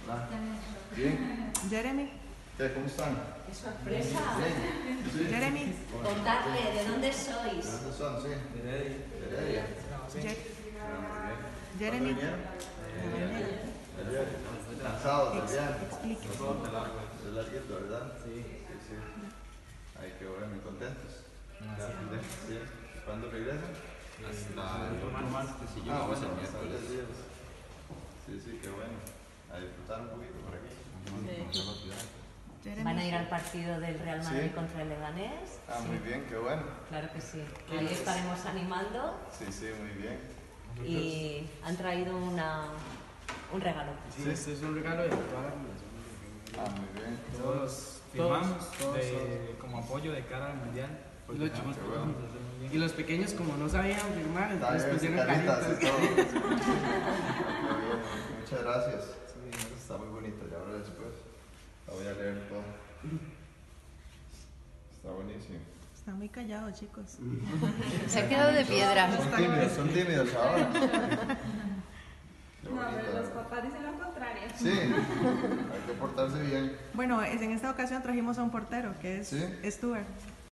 Hola. Bien. Jeremy. ¿Qué? ¿Cómo están? ¡Qué sorpresa! Bien. Sí. Jeremy. Contadme, ¿de dónde sois? ¿De dónde son? Sí. De Heredia. Jeremy. ¿Vinieron? Ayer. Cansados del viaje. Explique. Es larguito, ¿verdad? Sí. Sí. Ay, qué bueno, muy contentos. Sí. ¿Cuándo regresan? Hasta el otro martes y yo Bueno, el hasta miércoles. 10 días. Sí, qué bueno. A disfrutar un poquito por aquí. Jeremy. ¿Van a ir al partido del Real Madrid Sí. contra el Leganés? Ah, Sí. muy bien, qué bueno. Claro que sí. Ahí estaremos animando Sí, muy bien. y han traído un regalo. Sí, este es un regalo de toda la fundación. Ah, muy bien. Todos firmamos como apoyo de cara al mundial. Y los, Qué bueno. y los pequeños, como no sabían firmar, Está entonces bien, pusieron caritas caritas. y todo. Muy bien, muchas gracias. Está muy bonito, ya ahora después la voy a leer todo. Está buenísimo. Está muy callado, chicos. Se ha quedado de piedra. Son tímidos ahora. Qué No, bonito. pero los papás dicen lo contrario. Sí, hay que portarse bien. Bueno, en esta ocasión trajimos a un portero, que es ¿Sí? Stuart.